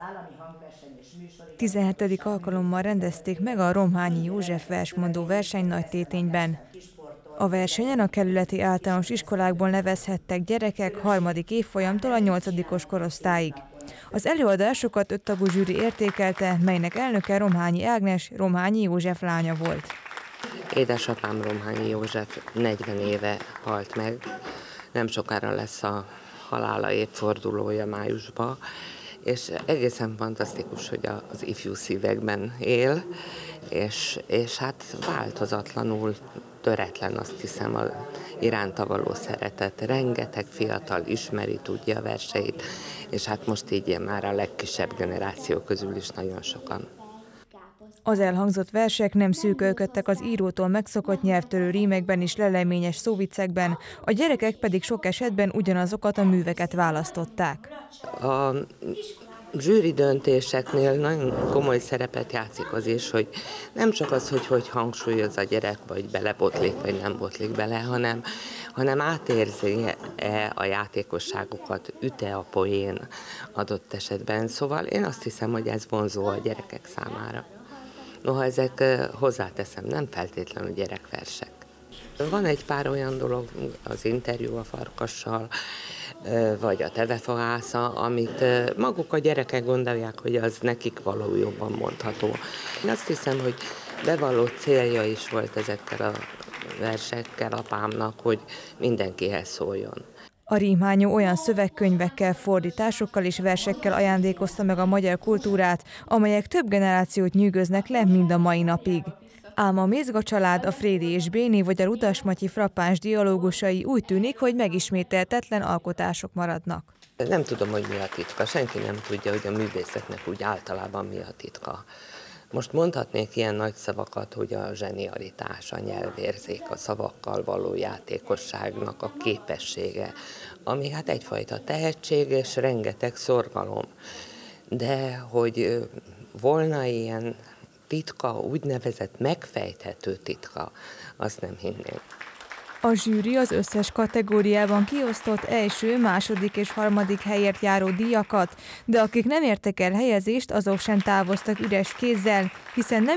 17. alkalommal rendezték meg a Romhányi József versmondó verseny Nagytétényben. A versenyen a kerületi általános iskolákból nevezhettek gyerekek 3. évfolyamtól a 8. korosztályig. Az előadásokat 5 tagú zsűri értékelte, melynek elnöke Romhányi Ágnes, Romhányi József lánya volt. Édesapám Romhányi József 40 éve halt meg, nem sokára lesz a halála évfordulója májusban, és egészen fantasztikus, hogy az ifjú szívekben él, és hát változatlanul töretlen, azt hiszem, az iránta való szeretet. Rengeteg fiatal ismeri, tudja a verseit, és hát most így már a legkisebb generáció közül is nagyon sokan. Az elhangzott versek nem szűkölködtek az írótól megszokott nyelvtörő rímekben és leleményes szóviccekben, a gyerekek pedig sok esetben ugyanazokat a műveket választották. A zsűri döntéseknél nagyon komoly szerepet játszik az is, hogy nem csak az, hogy hangsúlyoz a gyerek, vagy belebotlik, vagy nem botlik bele, hanem átérzi-e a játékosságokat, üte a poén adott esetben. Szóval én azt hiszem, hogy ez vonzó a gyerekek számára. Noha ezek, hozzáteszem, nem feltétlenül gyerekversek. Van egy pár olyan dolog, az interjú a farkassal, vagy a tevefahásza, amit maguk a gyerekek gondolják, hogy az nekik való jobban mondható. Én azt hiszem, hogy bevalló célja is volt ezekkel a versekkel apámnak, hogy mindenkihez szóljon. A rímhányó olyan szövegkönyvekkel, fordításokkal és versekkel ajándékozta meg a magyar kultúrát, amelyek több generációt nyűgöznek le mind a mai napig. Ám a Mézga család, a Frédi és Béni vagy a Rudas Matyi frappáns dialógusai úgy tűnik, hogy megismételtetlen alkotások maradnak. Nem tudom, hogy mi a titka. Senki nem tudja, hogy a művészetnek úgy általában mi a titka. Most mondhatnék ilyen nagy szavakat, hogy a zsenialitás, a nyelvérzék, a szavakkal való játékosságnak a képessége, ami hát egyfajta tehetség és rengeteg szorgalom. De hogy volna ilyen titka, úgynevezett megfejthető titka, azt nem hinném. A zsűri az összes kategóriában kiosztott első, második és harmadik helyért járó díjakat, de akik nem értek el helyezést, azok sem távoztak üres kézzel, hiszen nem